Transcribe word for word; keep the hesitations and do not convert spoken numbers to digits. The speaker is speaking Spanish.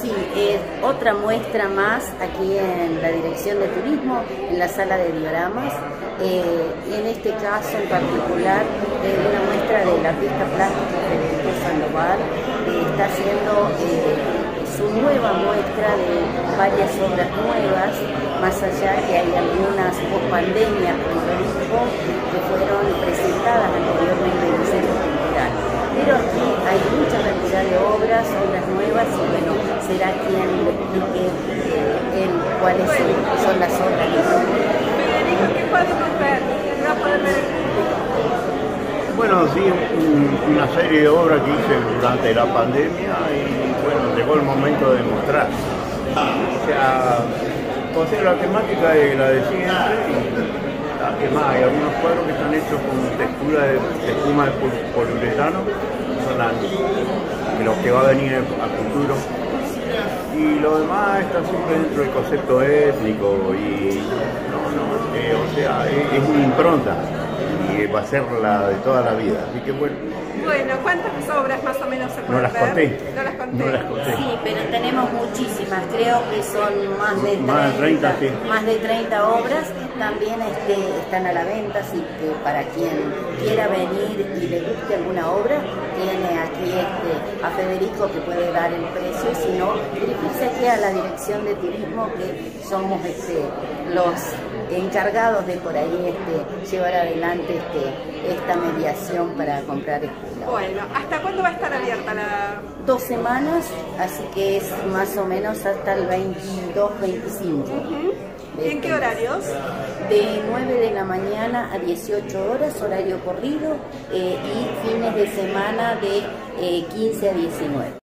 Sí, es otra muestra más aquí en la Dirección de Turismo, en la sala de dioramas. Eh, en este caso en particular, es una muestra del artista plástico Federico Sandoval, que está haciendo eh, su nueva muestra de varias obras nuevas, más allá que hay algunas post pandemia, como lo dijo, que fueron presentadas anteriormente en el Centro Cultural. Pero aquí hay mucha cantidad de obras, obras nuevas, y bueno, será quien le explique eh, en cuáles son las obras. Federico, ¿qué podemos ver? ¿Qué va a poder ver? Bueno, sí, un, una serie de obras que hice durante la pandemia y bueno, llegó el momento de mostrar. O sea, o sea la temática de la de siempre y la que más, hay algunos cuadros que están hechos con textura de, de espuma de poliuretano, son las, de los que va a venir a futuro. Y lo demás está siempre dentro del concepto étnico y no, no, eh, o sea, es, es una impronta y va a ser la de toda la vida, así que bueno. Bueno, ¿cuántas obras más o menos se pueden No las ver? conté. No las conté. No las conté. Sí, pero tenemos muchísimas, creo que son más de treinta, Más de treinta, sí. más de treinta obras. También este, están a la venta, así que para quien quiera venir y le guste alguna obra, tiene aquí este, a Federico que puede dar el precio, y si no, dirigirse aquí a la Dirección de Turismo, que somos este, los encargados de por ahí este, llevar adelante este, esta mediación para comprar este. Bueno, ¿hasta cuándo va a estar abierta la...? Dos semanas, así que es más o menos hasta el veintidós veinticinco. Uh-huh. ¿Y en qué horarios? De nueve de la mañana a dieciocho horas, horario corrido, eh, y fines de semana de eh, quince a diecinueve.